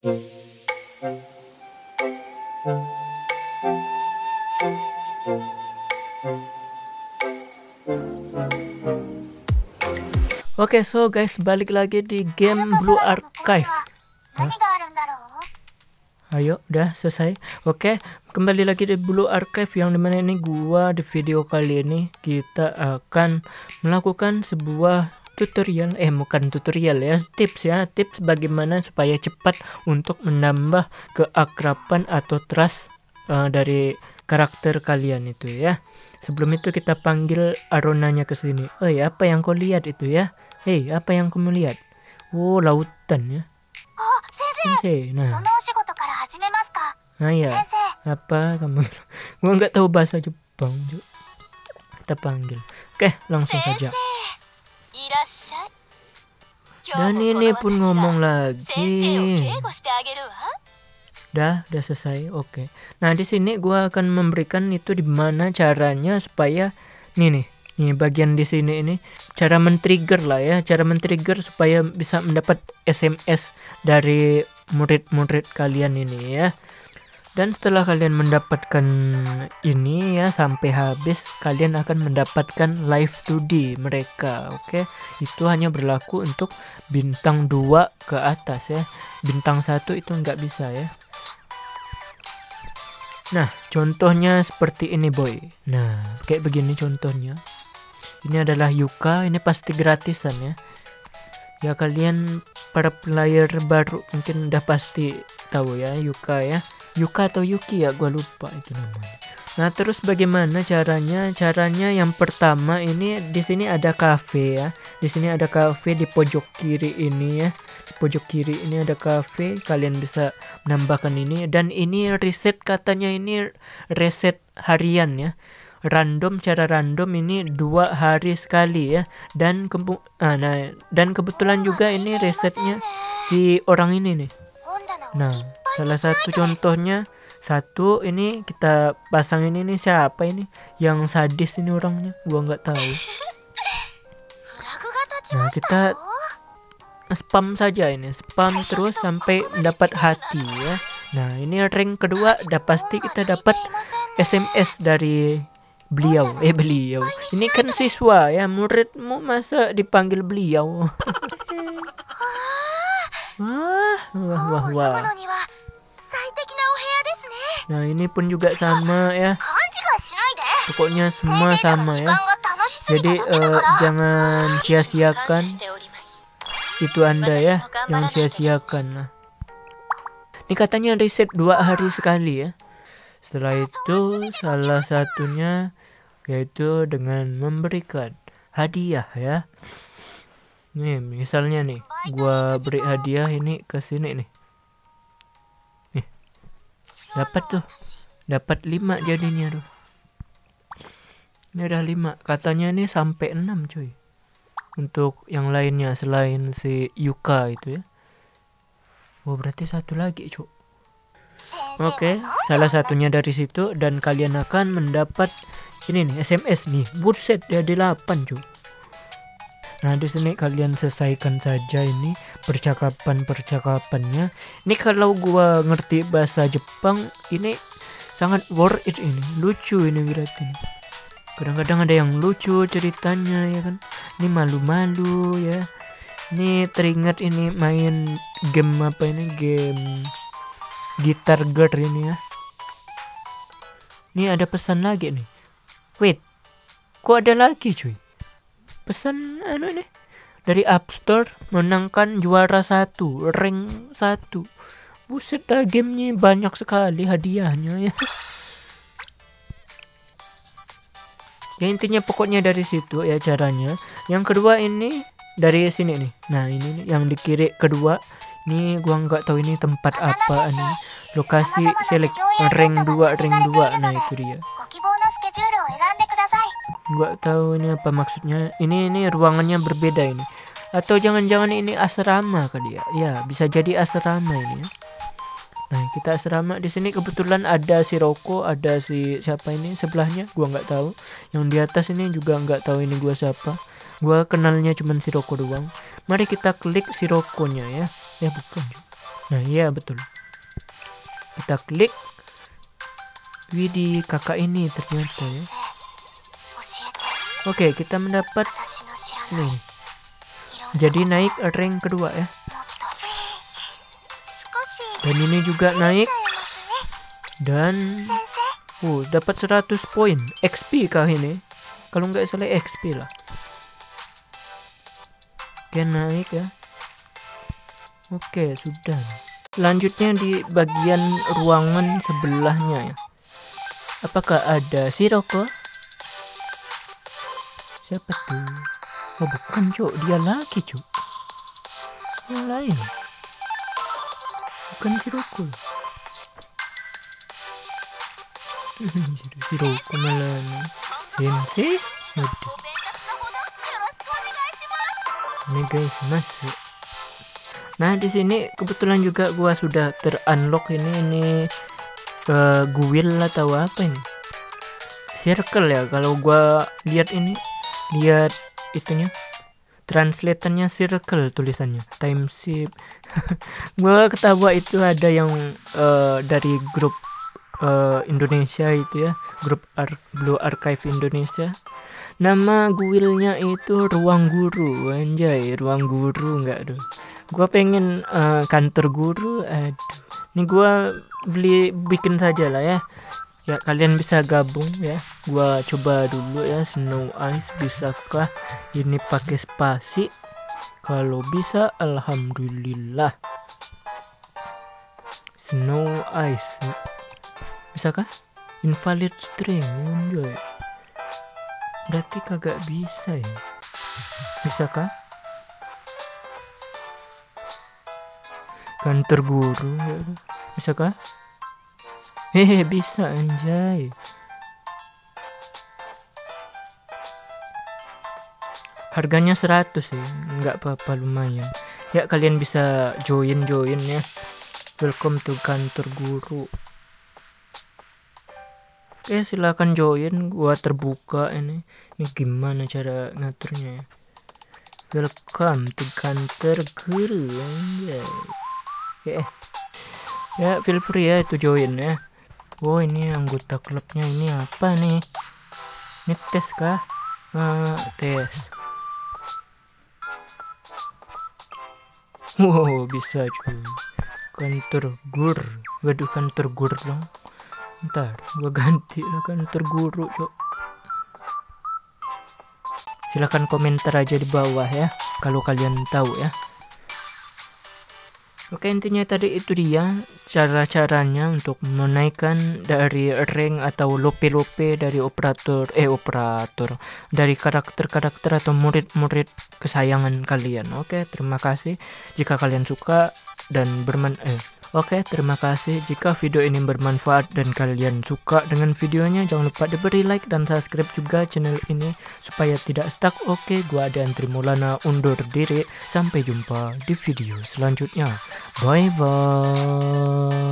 Oke, so guys, balik lagi di game Blue Archive. Ayo, udah selesai. Oke, kembali lagi di Blue Archive, yang dimana ini gua di video kali ini kita akan melakukan sebuah tutorial, bukan tutorial ya, tips bagaimana supaya cepat untuk menambah keakraban atau trust dari karakter kalian itu ya. Sebelum itu kita panggil Aronanya ke sini. Oi, apa yang kau lihat itu ya? Hei, apa yang kamu lihat? Oh, lautan ya. Sensei, nah ya, apa kamu? Gua nggak tahu bahasa Jepang. Kita panggil. Oke, langsung saja. Dan ini pun ngomong lagi. Udah selesai. Oke. Nah, di sini gua akan memberikan itu di mana caranya supaya nih bagian di sini ini cara men-trigger lah ya, cara men-trigger supaya bisa mendapat SMS dari murid-murid kalian ini ya. Dan setelah kalian mendapatkan ini ya sampai habis, kalian akan mendapatkan live 2D mereka. Oke, itu hanya berlaku untuk bintang 2 ke atas ya. Bintang 1 itu nggak bisa ya. Nah, contohnya seperti ini boy. Nah, kayak begini contohnya. Ini adalah Yuka, ini pasti gratisan ya. Ya, kalian para player baru mungkin udah pasti tahu ya Yuka ya. Yuka atau Yuki ya, gua lupa itu namanya. Nah, terus bagaimana caranya? Caranya yang pertama ini di sini ada cafe ya. Di sini ada cafe di pojok kiri ini ya. Di pojok kiri ini ada cafe, kalian bisa menambahkan ini, dan ini reset, katanya ini reset harian ya. Cara random ini 2 hari sekali ya. Dan kebetulan juga ini resetnya si orang ini nih. Nah, salah satu contohnya ini kita pasang ini nih, siapa ini yang sadis ini orangnya, gua nggak tahu. Nah, kita spam saja ini, spam terus sampai dapat hati ya. Nah, ini rank kedua, pasti kita dapat SMS dari beliau. Ini kan siswa ya, muridmu masa dipanggil beliau. Wah. Nah, ini pun juga sama ya. Pokoknya semua sama ya. Jadi jangan sia-siakan itu Anda ya. Jangan sia-siakan. Nah, ini katanya reset 2 hari sekali ya. Setelah itu salah satunya yaitu dengan memberikan hadiah ya. Nih, misalnya nih, gua beri hadiah ini ke sini nih. Nih. Dapat 5 jadinya tuh. Ini udah 5. Katanya nih sampai 6, cuy. Untuk yang lainnya selain si Yuka itu ya. Oh, berarti satu lagi, cuy. Oke, salah satunya dari situ, dan kalian akan mendapat ini nih SMS nih. Buset, jadi 8, cuy. Nah, di sini kalian selesaikan saja ini percakapannya. Ini kalau gua ngerti bahasa Jepang, ini sangat worth it ini. Lucu ini berarti. Kadang-kadang ada yang lucu ceritanya ya kan. Ini malu-malu ya. Ini teringat ini main game apa ini? Game Guitar Girl ini ya. Ini ada pesan lagi nih. Wait. Kok ada lagi, cuy? Pesan nih dari App Store, menangkan juara 1, rank 1. Buset dah, gamenya banyak sekali hadiahnya ya. Ya, intinya pokoknya dari situ ya caranya. Yang kedua ini dari sini nih. Nah, ini nih yang di kiri kedua. Ini gua nggak tahu ini tempat apa nih. Lokasi select rank 2. Nah, itu dia. Nggak tahu ini apa maksudnya. Ini ruangannya berbeda ini. Atau jangan-jangan ini asrama kali ya. Ya, bisa jadi asrama ini ya. Nah, kita asrama di sini kebetulan ada si Roko, ada si siapa ini sebelahnya, gua nggak tahu. Yang di atas ini juga nggak tahu ini gua siapa. Gua kenalnya cuman si Roko doang. Mari kita klik si Rokonya ya. Ya bukan. Nah iya betul, kita klik. Widih, kakak ini ternyata ya. Oke, kita mendapat nih. Jadi naik rank kedua ya. Dan ini juga naik. Dan dapat 100 poin XP kah ini? Kalau nggak salah XP lah. Oke, naik ya. Oke, sudah. Selanjutnya di bagian ruangan sebelahnya ya. Apakah ada Shiroko? Siapa tuh? Oh bukan cuk, dia lagi cuk. Yang lain. Bukan Shiroko. Shiroko malah Sensei. Waduh. Ini guys masuk. Nah di sini kebetulan juga gua sudah terunlock ini guild atau apa ini? Circle ya kalau gua lihat ini. Lihat itunya, translatornya circle tulisannya, time ship. Gua ketawa itu ada yang dari grup Indonesia itu ya, grup Blue Archive Indonesia. Nama guildnya itu Ruang Guru, anjay, Ruang Guru enggak tuh. Gua pengen kantor guru, aduh. Ini gua bikin saja lah ya. Ya kalian bisa gabung ya. Gua coba dulu ya, Snow Ice bisakah ini pakai spasi? Kalau bisa alhamdulillah. Snow Ice bisakah? Invalid string, enjoy. Berarti kagak bisa ya. Bisakah? Kantor guru ya. Bisakah? Hehe, bisa anjay. Harganya 100 ya, nggak apa-apa, lumayan. Ya kalian bisa join ya. Welcome to kantor guru. Oke, silakan join, gua terbuka ini. Ini gimana cara ngaturnya ya? Welcome to kantor guru anjay. Ya feel free ya itu join ya. Oh ini anggota klubnya ini apa nih? Ini tes kah? Tes. Wow bisa cuy. Kantor gur. Waduh kantor gur dong. Ntar gua ganti lah kantor guru cok. Silahkan komentar aja di bawah ya kalau kalian tahu ya. Oke, intinya tadi itu dia cara-caranya untuk menaikkan dari rank atau lope-lope dari operator dari karakter-karakter atau murid-murid kesayangan kalian. Oke, terima kasih jika kalian suka dan Oke, terima kasih jika video ini bermanfaat dan kalian suka dengan videonya. Jangan lupa diberi like dan subscribe juga channel ini supaya tidak stuck. Oke, gua Adrian Trimulana undur diri. Sampai jumpa di video selanjutnya. Bye bye.